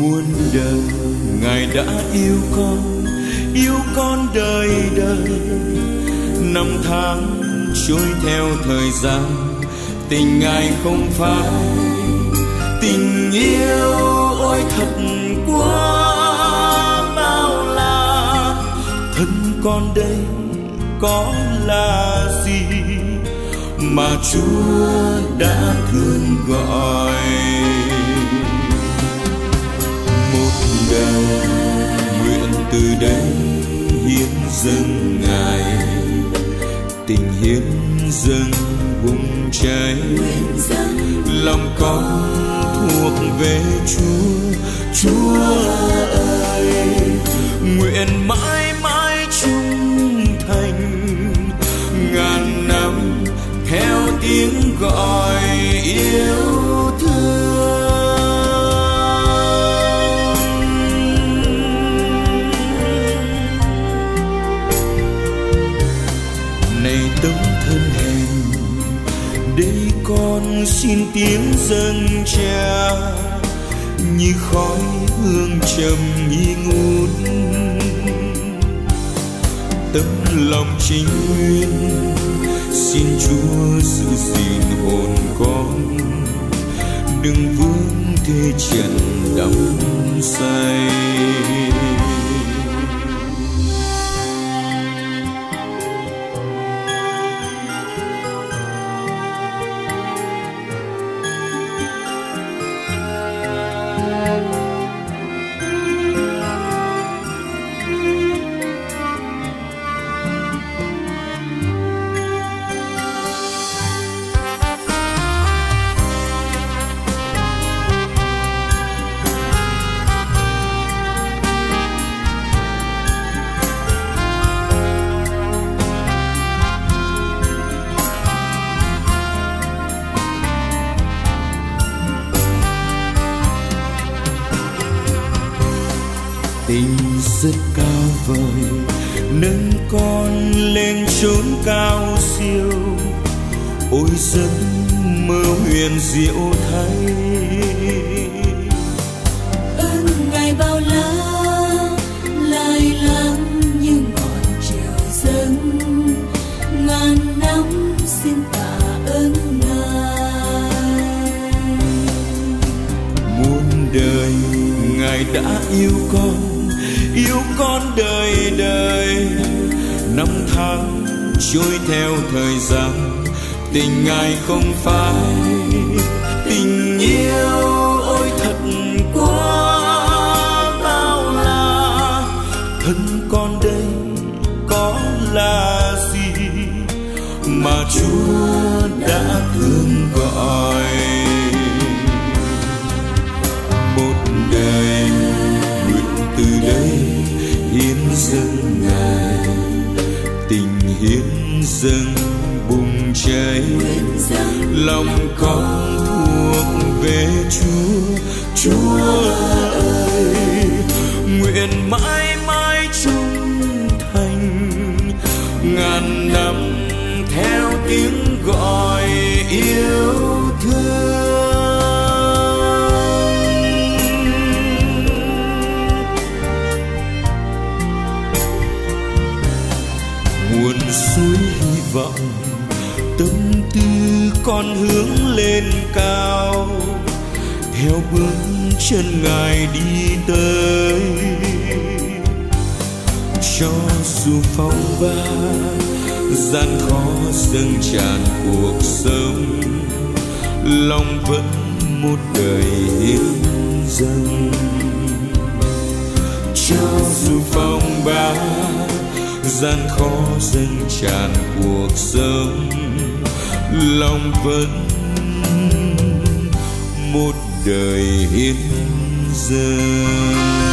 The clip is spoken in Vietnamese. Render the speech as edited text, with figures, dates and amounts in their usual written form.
muôn đời Ngài đã yêu con đời đời. Năm tháng trôi theo thời gian, tình Ngài không phai. Tình yêu ôi thật quá bao la, thân con đây có là gì mà Chúa đã thương gọi. Một đời nguyện từ đây hiến dâng Ngài, tình hiến dâng bùng cháy. Lòng con thuộc về Chúa ơi, nguyện mãi mãi trung thành ngàn năm theo tiếng gọi yêu thương. Này tấm thân hèn, đây con xin tiếng dâng Cha, như khói hương trầm nghi ngút. Tấm lòng chính nguyên xin Chúa giữ gìn hồn con, đừng vướng thế trần đắm say. Tình rất cao vời nâng con lên chốn cao siêu, ôi giấc mơ huyền diệu thay. Ơn Ngài bao la lai láng như ngọn triều dâng, ngàn năm xin tạ ơn Ngài. Muôn đời Ngài đã yêu con đời đời. Năm tháng trôi theo thời gian, tình Ngài không phai. Tình yêu ôi thật quá bao la, thân con đây có là gì mà Chúa đã thương gọi. Một đời nguyện từ đây hiến dâng Ngài, tình hiến dâng bùng cháy. Lòng con thuộc về Chúa ơi, nguyện mãi mãi trung thành ngàn năm theo tiếng gọi yêu thương. Nguồn suối hy vọng tâm tư con hướng lên cao, theo bước chân Ngài đi tới. Cho dù phong ba gian khó dâng tràn cuộc sống, lòng vẫn một đời hiến dâng. Cho dù phong ba gian khó dâng tràn cuộc sống, lòng vẫn một đời hiến dâng.